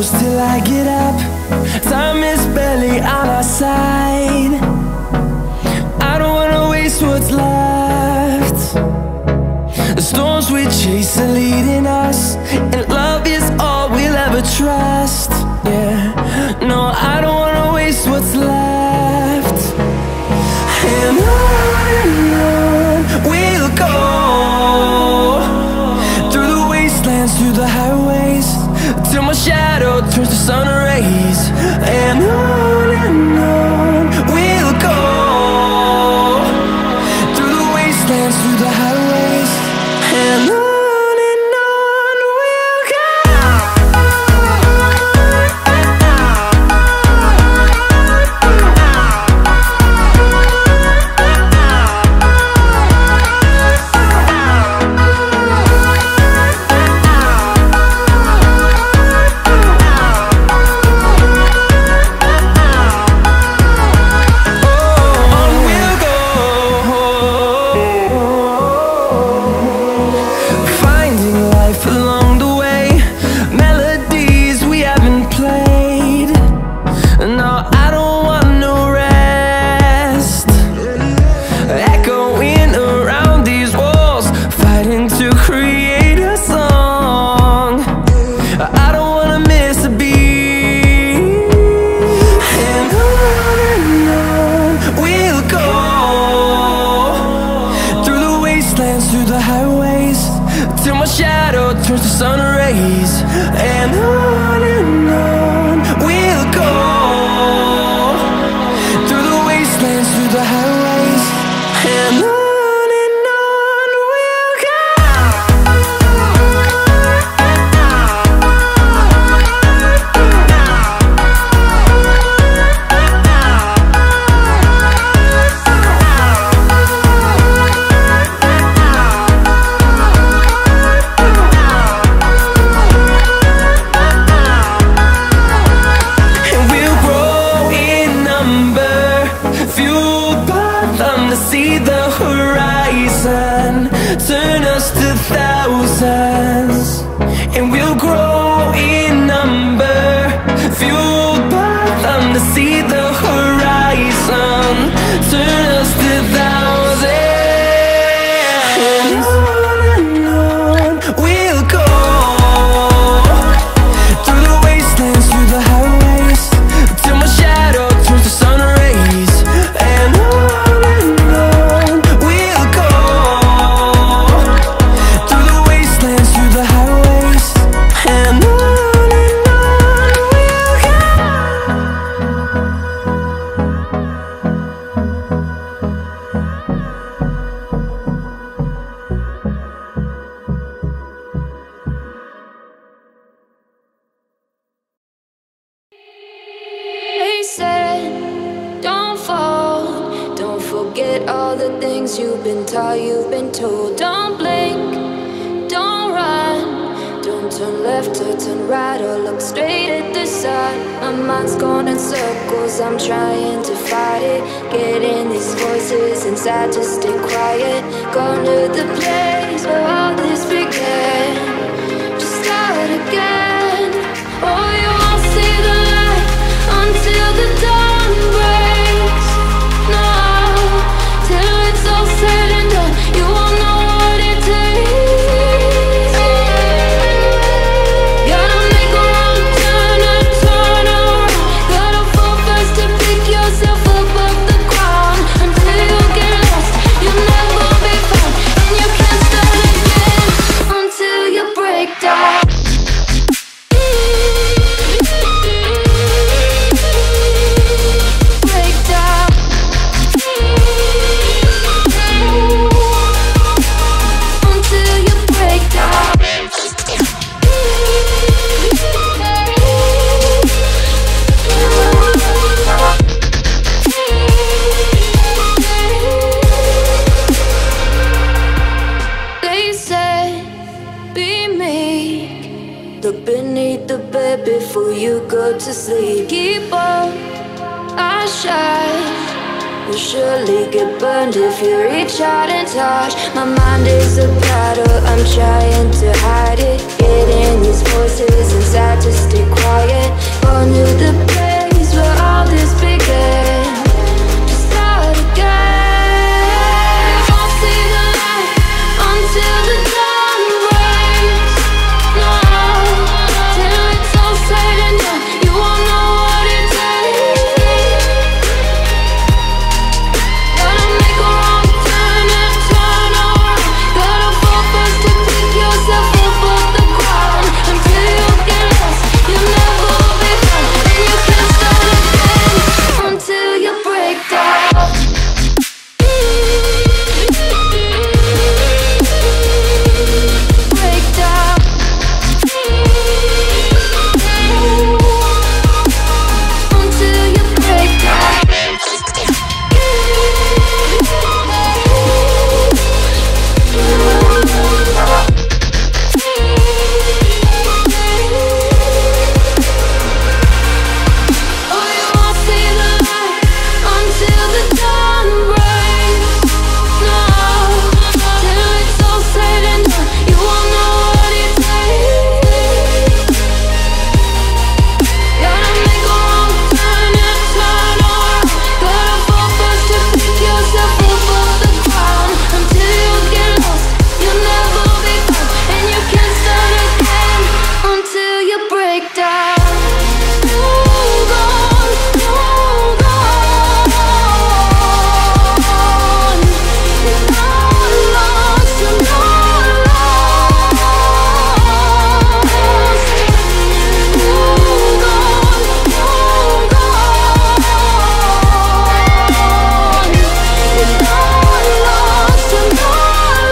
close till I get up. Time is barely on our side. I don't wanna waste what's left. The storms we chase are leading us, and love is all we'll ever trust. Yeah, no, I don't wanna waste what's left. And on we'll go, through the wastelands, through the highways, till my shadow turns to sun rays. And on we'll go, through the wastelands, through the highways, and on we'll go. Through the highways, till my shadow turns to sun rays. And on we'll go, through the wastelands, through the highways, and on we'll go. See the horizon, turn us to thousands, and we'll grow in number, fueled by them. To see the horizon, turn us to thousands, and on we'll go, through the wastelands, through the highways, till my shadow turns to sun rays. And forget all the things you've been taught, you've been told. Don't blink, don't run, don't turn left or turn right or look straight at the sun. My mind's going in circles, I'm trying to fight it. Getting these voices inside to stay quiet. Going to the place where all this began. Just start again. Oh, you won't see the light until the dawn breaks. No, till it's all said and done, you won't know what it takes. Gotta make a wrong turn and turn around. Gotta fall fast to pick yourself up off the ground. Until you get lost, you'll never be found, and you can't start again until you break down. Look beneath the bed before you go to sleep. Keep on, I shine. You'll surely get burned if you reach out and touch. My mind is a battle, I'm trying to hide it. Getting these voices inside to stay quiet. Going to the place where all this began. To start again. Won't see the light until the dawn breaks. No, till it's all said and done, you won't know what it takes. Gotta make a wrong turn and turn around. Gotta fall first to pick yourself up off the ground. Until you get lost, you'll never be found. And you can't start again until you break down. Break down. Until you break down. Oh, you won't see the light until the dawn breaks. No, till it's all said and done, you won't know what it takes. Gotta make a wrong turn and turn around. Gotta fall first to pick yourself up off the ground. Until you get lost, you'll never be found. And you can't start again until you break down. Hold on, hold on. You're not lost, you're not lost. Hold on, hold on. You're not lost, you're not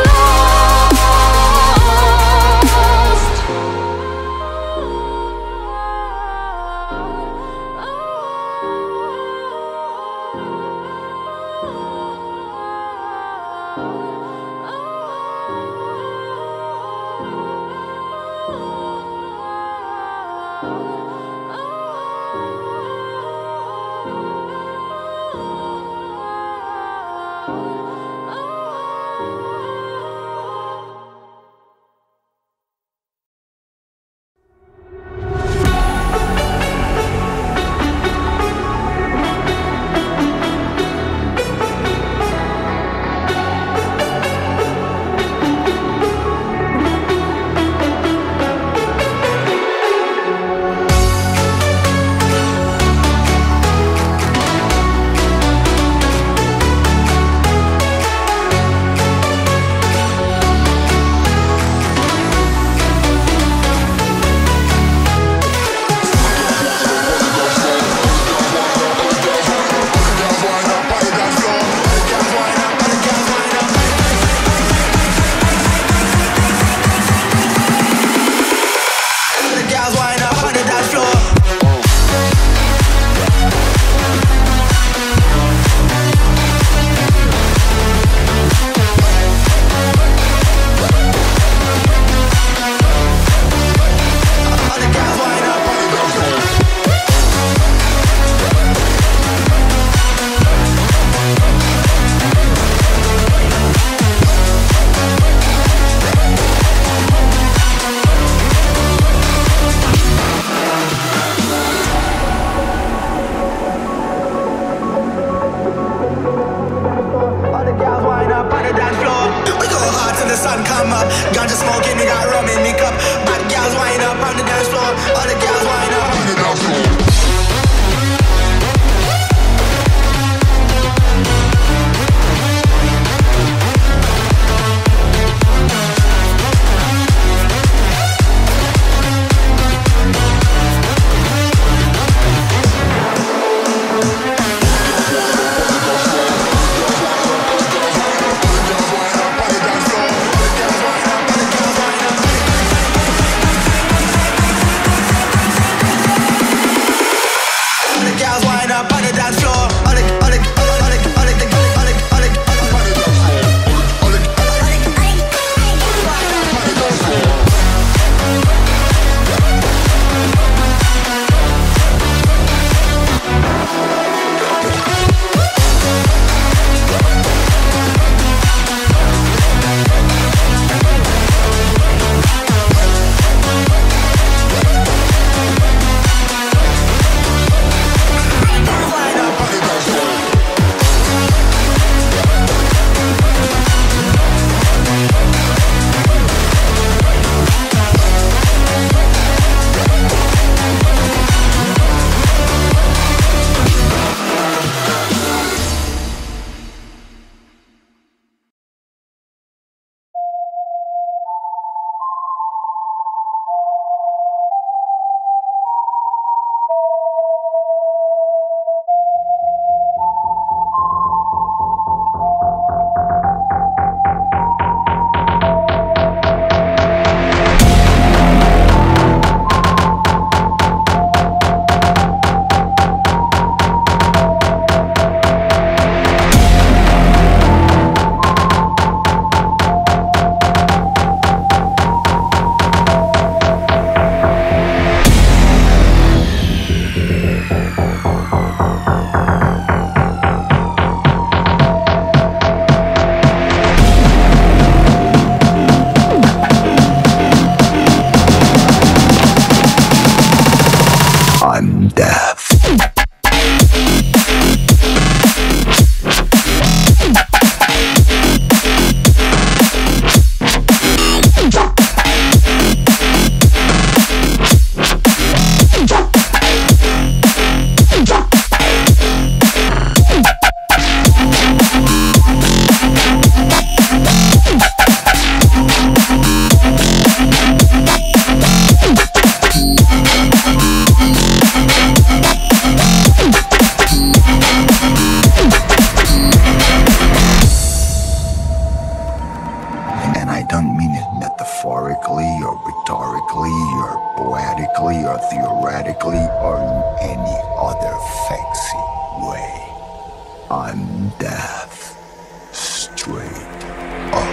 I'm death. Straight up.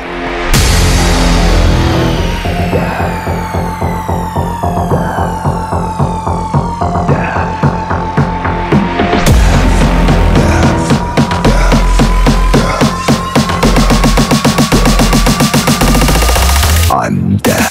I'm dead.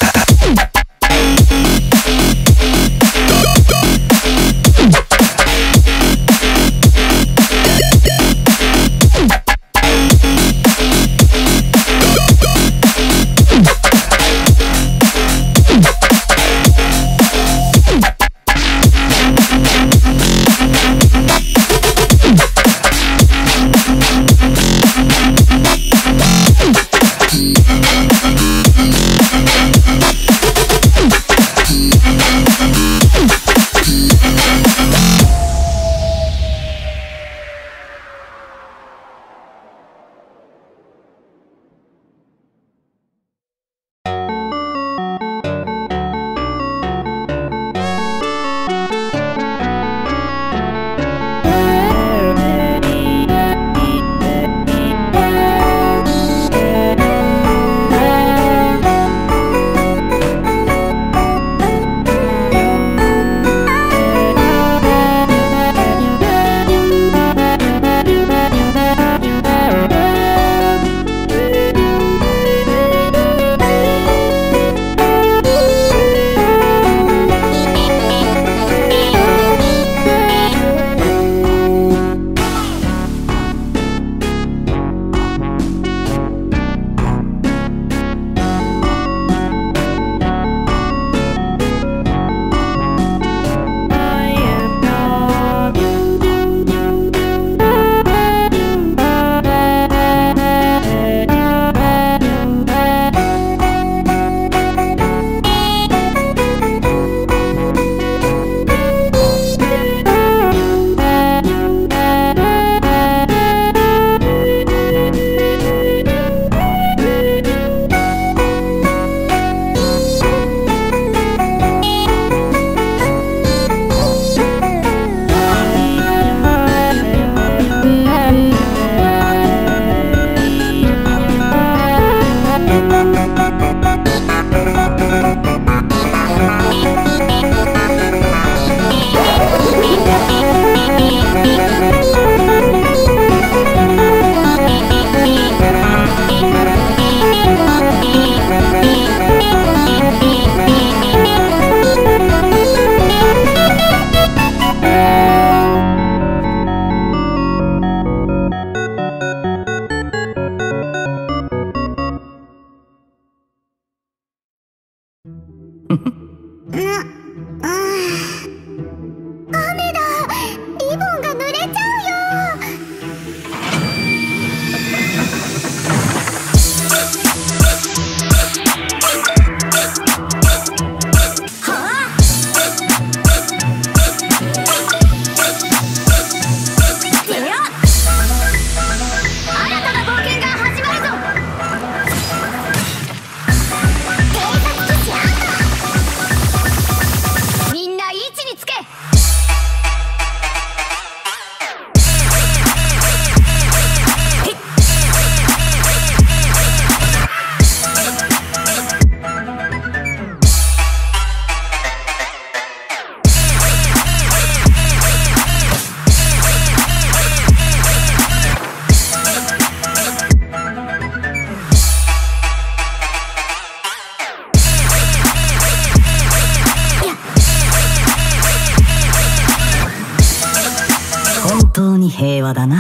平和だな。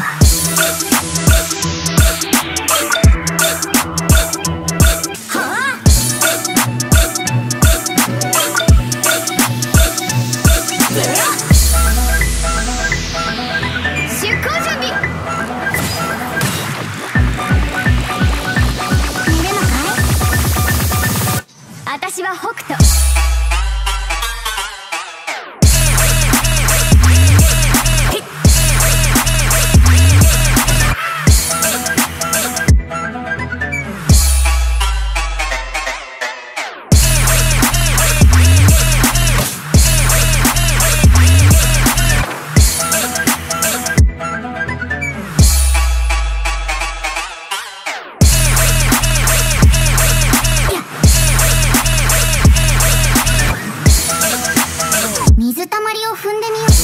私は北斗。 水たまりを踏んでみよう。